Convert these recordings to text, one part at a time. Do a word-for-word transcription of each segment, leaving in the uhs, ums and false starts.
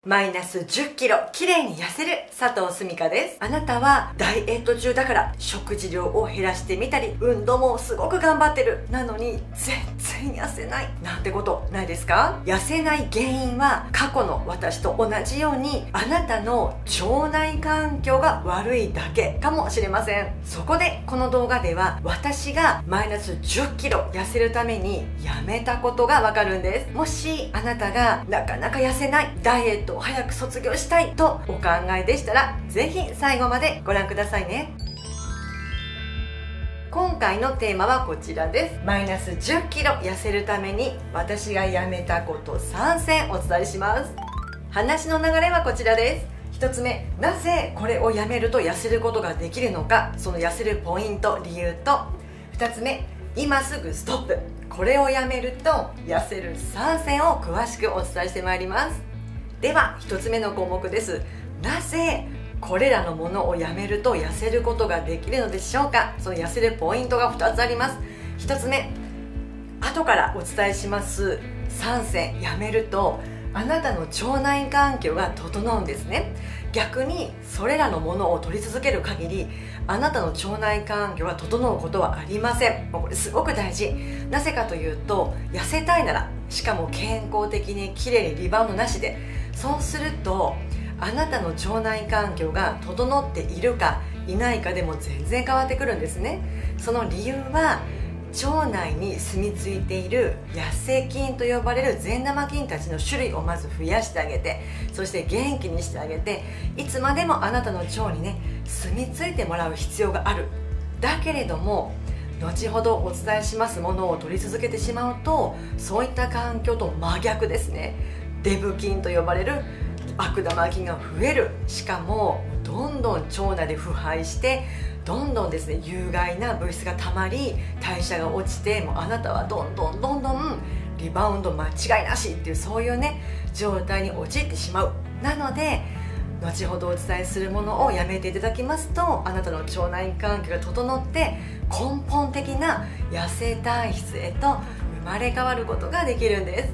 マイナスじゅっキロ綺麗に痩せる佐藤すみかです。あなたはダイエット中だから食事量を減らしてみたり、運動もすごく頑張ってる、なのに全然痩せないなんてことないですか？痩せない原因は過去の私と同じようにあなたの腸内環境が悪いだけかもしれません。そこでこの動画では私がマイナスじゅっキロ痩せるためにやめたことがわかるんです。もしあなたがなかなか痩せない、ダイエットを早く卒業したいとお考えでしたら、ぜひ最後までご覧くださいね。今回のテーマはこちらです。マイナスじゅっキロ痩せるために私がやめたことさんせんお伝えします。話の流れはこちらです。ひとつめ、なぜこれをやめると痩せることができるのか、その痩せるポイント、理由と、ふたつめ、今すぐストップ、これをやめると痩せるさんせんを詳しくお伝えしてまいります。ではひとつめの項目です。なぜこれらのものをやめると痩せることができるのでしょうか。その痩せるポイントがふたつあります。ひとつめ、後からお伝えしますさんせんやめるとあなたの腸内環境が整うんですね。逆にそれらのものを取り続ける限りあなたの腸内環境が整うことはありません。これすごく大事。なぜかというと、痩せたいなら、しかも健康的にきれいにリバウンドなしで、そうするとあなたの腸内環境が整っているかいないかでも全然変わってくるんですね。その理由は腸内に住み着いている痩せ菌と呼ばれる善玉菌たちの種類をまず増やしてあげて、そして元気にしてあげて、いつまでもあなたの腸にね住み着いてもらう必要がある。だけれども後ほどお伝えしますものを取り続けてしまうと、そういった環境と真逆ですね。デブ菌と呼ばれる悪玉菌が増える。しかもどんどん腸内で腐敗してどんどんですね有害な物質がたまり、代謝が落ちて、もうあなたはどんどんどんどんリバウンド間違いなしっていう、そういうね状態に陥ってしまう。なので後ほどお伝えするものをやめていただきますと、あなたの腸内環境が整って根本的な痩せ体質へと生まれ変わることができるんです。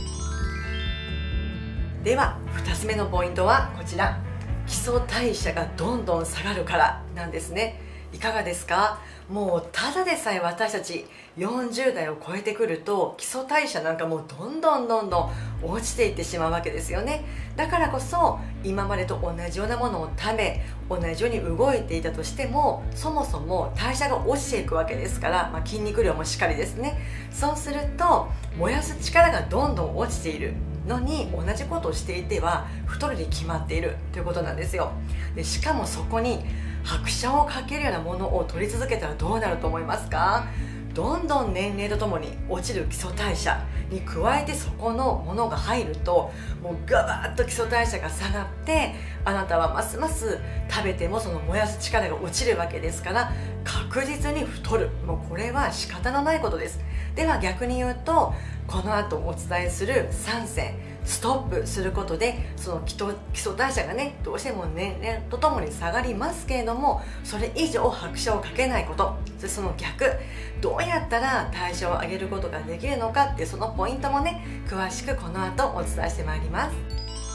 ではふたつめのポイントはこちら、基礎代謝がどんどん下がるからなんですね。いかがですか？もうただでさえ私たちよんじゅう代を超えてくると基礎代謝なんかもうどんどんどんどん落ちていってしまうわけですよね。だからこそ今までと同じようなものを食べ、同じように動いていたとしても、そもそも代謝が落ちていくわけですから、まあ、筋肉量もしっかりですね。そうすると燃やす力がどんどん落ちているのに、同じことをしていては太るに決まっているということなんですよ。でしかもそこに拍車をかけるようなものを取り続けたらどうなると思いますか？どんどん年齢とともに落ちる基礎代謝に加えてそこのものが入ると、もうガバッと基礎代謝が下がって、あなたはますます食べてもその燃やす力が落ちるわけですから、確実に太る。もうこれは仕方のないことです。では逆に言うと、この後お伝えするさんせんストップすることで、その基礎代謝がねどうしても年齢とともに下がりますけれども、それ以上拍車をかけないこと、そしてその逆、どうやったら代謝を上げることができるのかっていう、そのポイントもね詳しくこの後お伝えしてまいります。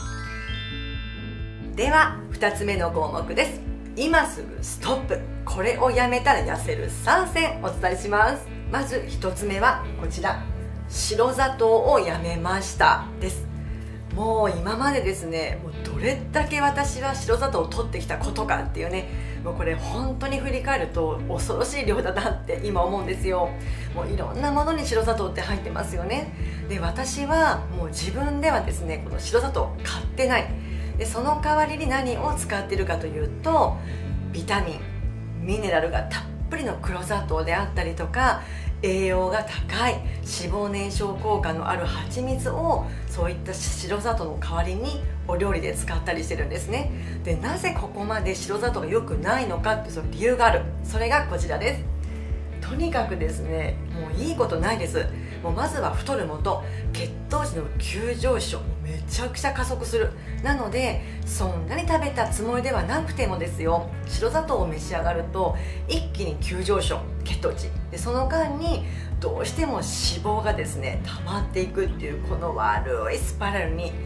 ではふたつめの項目です。今すぐストップ、これをやめたら痩せるさんせんお伝えします。まずひとつめはこちら、白砂糖をやめましたです。もう今までですね、もうどれだけ私は白砂糖を取ってきたことかっていうね、もうこれ本当に振り返ると恐ろしい量だなって今思うんですよ。もういろんなものに白砂糖って入ってますよね。で私はもう自分ではですねこの白砂糖買ってない。でその代わりに何を使っているかというと、ビタミンミネラルがたっぷりの黒砂糖であったりとか、栄養が高い脂肪燃焼効果のある蜂蜜をそういった白砂糖の代わりにお料理で使ったりしてるんですね。でなぜここまで白砂糖が良くないのかっていうその理由がある。それがこちらです。とにかくですね、もういいことないです。もうまずは太るもと、血糖値の急上昇めちゃくちゃ加速する。なのでそんなに食べたつもりではなくてもですよ、白砂糖を召し上がると一気に急上昇血糖値で、その間にどうしても脂肪がですね溜まっていくっていう、この悪いスパイラルに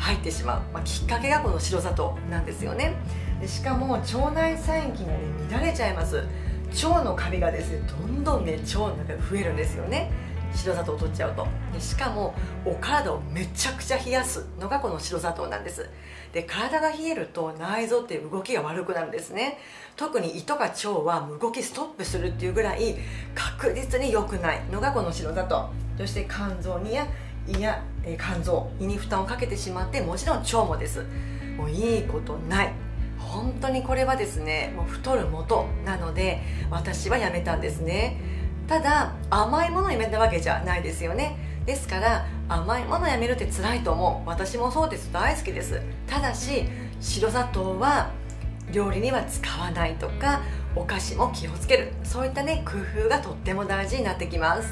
入ってしまう、まあ、きっかけがこの白砂糖なんですよね。でしかも腸内細菌がね乱れちゃいます。腸のカビがですねどんどんね腸の中で増えるんですよね、白砂糖を取っちゃうと。でしかもお体をめちゃくちゃ冷やすのがこの白砂糖なんです。で体が冷えると内臓って動きが悪くなるんですね。特に胃とか腸は動きストップするっていうぐらい確実に良くないのがこの白砂糖。そして肝臓にや胃や、えー、肝臓胃に負担をかけてしまって、もちろん腸もです。もういいことない。本当にこれはですねもう太る元なので私はやめたんですね。ただ甘いものをやめたわけじゃないですよね。ですから甘いものをやめるって辛いと思う。私もそうです、大好きです。ただし白砂糖は料理には使わないとか、お菓子も気をつける、そういったね工夫がとっても大事になってきます。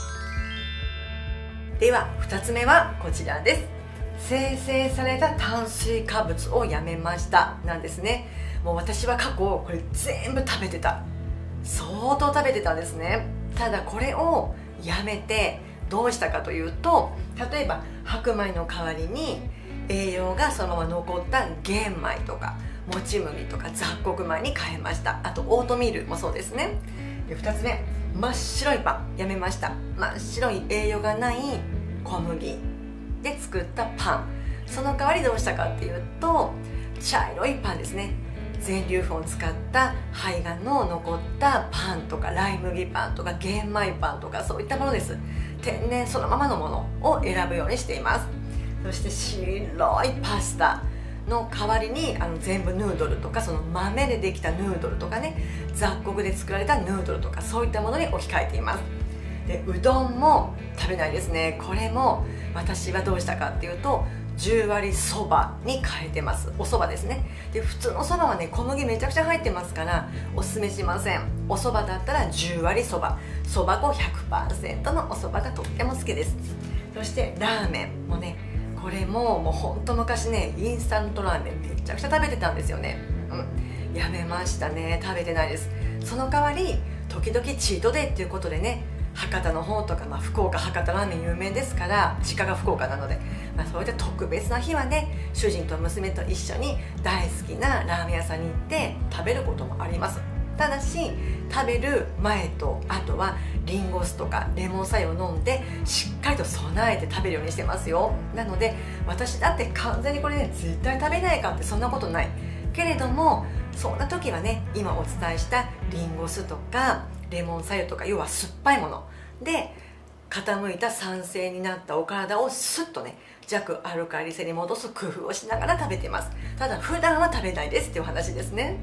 ではふたつめはこちらです。生成された炭水化物をやめましたなんですね。もう私は過去これ全部食べてた、相当食べてたんですね。ただこれをやめてどうしたかというと、例えば白米の代わりに栄養がそのまま残った玄米とかもち麦とか雑穀米に変えました。あとオートミールもそうですね。でふたつめ、真っ白いパンやめました。真っ白い栄養がない小麦で作ったパン、その代わりどうしたかっていうと茶色いパンですね。全粒粉を使った胚芽の残ったパンとかライ麦パンとか玄米パンとかそういったものです。天然そのままのものを選ぶようにしています。そして白いパスタの代わりにあの全部ヌードルとか、その豆でできたヌードルとかね、雑穀で作られたヌードルとかそういったものに置き換えています。でうどんも食べないですね。これも私はどうしたかっていうとじゅう割そばに変えてます。おそばですね。で普通のそばはね小麦めちゃくちゃ入ってますからおすすめしません。おそばだったらじゅう割そば、そば粉 ひゃくパーセント のおそばがとっても好きです。そしてラーメンもね、これももうほんと昔ねインスタントラーメンめちゃくちゃ食べてたんですよね。うん、やめましたね。食べてないです。その代わり時々チートデイっていうことでね、博多の方とか、まあ、福岡博多ラーメン有名ですから、実家が福岡なので、まあ、そういった特別な日はね主人と娘と一緒に大好きなラーメン屋さんに行って食べることもあります。ただし食べる前とあとはリンゴ酢とかレモンサヨを飲んでしっかりと備えて食べるようにしてますよ。なので私だって完全にこれね絶対食べないかってそんなことないけれども、そんな時はね今お伝えしたリンゴ酢とかレモンサヨとか、要は酸っぱいもので傾いた酸性になったお体をスッとね弱アルカリ性に戻す工夫をしながら食べてます。ただ普段は食べないですっていう話ですね。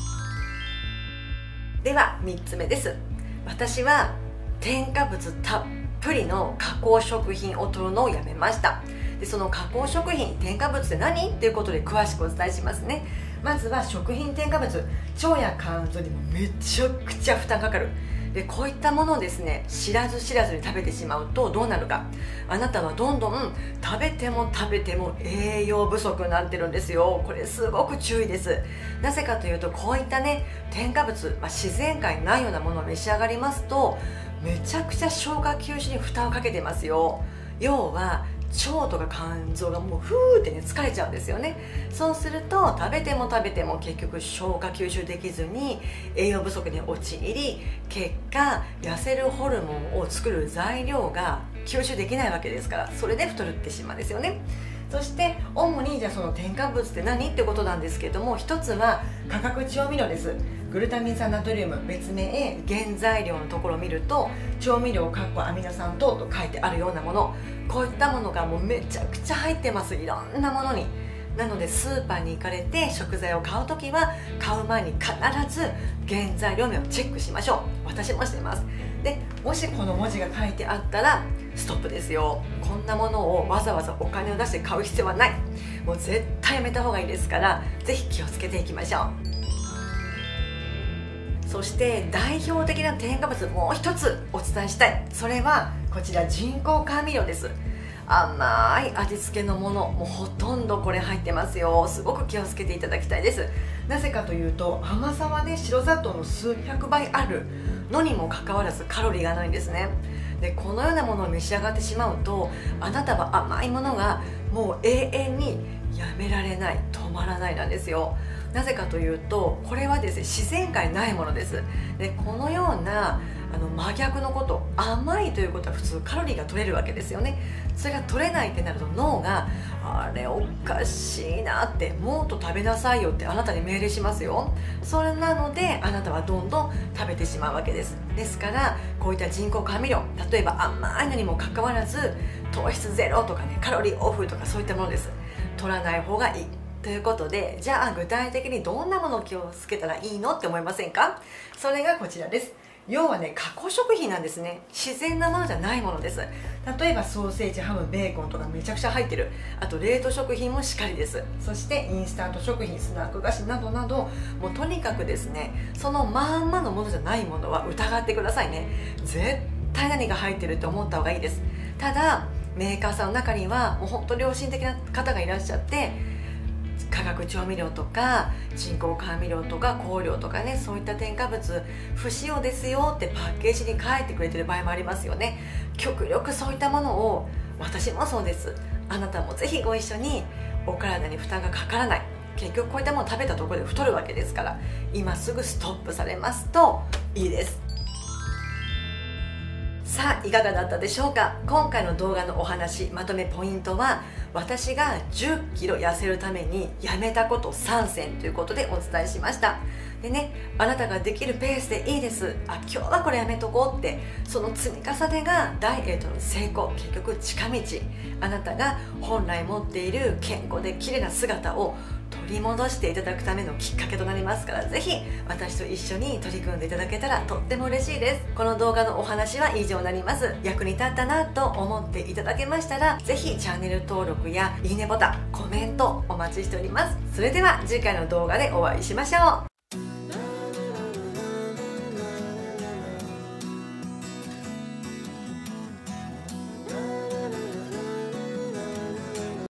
ではみっつめです。私は添加物たっぷりの加工食品を取るのをやめました。でその加工食品、添加物って何っていうことで詳しくお伝えしますね。まずは食品添加物、腸や肝臓にもめちゃくちゃ負担かかる。でこういったものをですね知らず知らずに食べてしまうとどうなるか、あなたはどんどん食べても食べても栄養不足になってるんですよ。これすごく注意です。なぜかというとこういったね添加物、まあ、自然界にないようなものを召し上がりますとめちゃくちゃ消化吸収に負担をかけてますよ。要は腸とか肝臓がもうふーってね疲れちゃうんですよね。そうすると食べても食べても結局消化吸収できずに栄養不足に陥り、結果痩せるホルモンを作る材料が吸収できないわけですから、それで太るってしまうんですよね。そして主にじゃあその添加物って何ってことなんですけども、一つは化学調味料です。グルタミン酸ナトリウム別名原材料のところを見ると調味料かっこアミノ酸等と書いてあるようなもの、こういったものがもうめちゃくちゃ入ってます。いろんなものに。なのでスーパーに行かれて食材を買うときは買う前に必ず原材料名をチェックしましょう。私もしてます。でもしこの文字が書いてあったらストップですよ。こんなものをわざわざお金を出して買う必要はない。もう絶対やめた方がいいですから、ぜひ気をつけていきましょう。そして代表的な添加物もう一つお伝えしたい。それはこちら人工甘味料です。甘い味付けのもの、もうほとんどこれ入ってますよ。すごく気をつけていただきたいです。なぜかというと甘さはね白砂糖の数百倍あるのにもかかわらずカロリーがないんですね。でこのようなものを召し上がってしまうとあなたは甘いものがもう永遠にやめられない、止まらないなんですよ。なぜかというと、これはですね、自然界にないものです。でこのようなあの真逆のこと、甘いということは普通カロリーが取れるわけですよね。それが取れないってなると、脳があれおかしいなって、もっと食べなさいよってあなたに命令しますよ。それなのであなたはどんどん食べてしまうわけです。ですからこういった人工甘味料、例えば甘いのにもかかわらず糖質ゼロとかね、カロリーオフとかそういったものです。取らない方がいいということで、じゃあ具体的にどんなものを気をつけたらいいのって思いませんか？それがこちらです。要はね、加工食品なんですね。自然なものじゃないものです。例えばソーセージ、ハム、ベーコンとかめちゃくちゃ入ってる。あと冷凍食品もしっかりです。そしてインスタント食品、スナック菓子などなど、もうとにかくですね、そのまんまのものじゃないものは疑ってくださいね。絶対何が入ってるって思った方がいいです。ただメーカーさんの中にはもう本当良心的な方がいらっしゃって、化学調味料とか人工甘味料とか香料とかね、そういった添加物不使用ですよってパッケージに書いてくれてる場合もありますよね。極力そういったものを、私もそうです、あなたもぜひご一緒に、お体に負担がかからない、結局こういったものを食べたところで太るわけですから、今すぐストップされますといいです。さあいかがだったでしょうか。今回の動画のお話、まとめポイントは、私がじゅっキロ痩せるためにやめたことさんせんということでお伝えしました。でね、あなたができるペースでいいです、あ今日はこれやめとこうって、その積み重ねがダイエットの成功、結局近道、あなたが本来持っている健康で綺麗な姿を取り戻していただくためのきっかけとなりますから、ぜひ私と一緒に取り組んでいただけたらとっても嬉しいです。この動画のお話は以上になります。役に立ったなと思っていただけましたら、ぜひチャンネル登録やいいねボタン、コメントお待ちしております。それでは次回の動画でお会いしましょう。